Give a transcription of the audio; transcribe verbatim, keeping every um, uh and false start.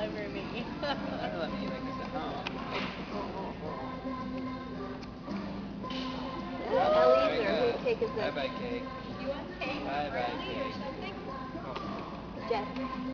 over me. Never let me eat like this at home. Ellie's or whose cake is Bye this? bye cake. You want cake? Bye bye Brownie or cake. something? Jess.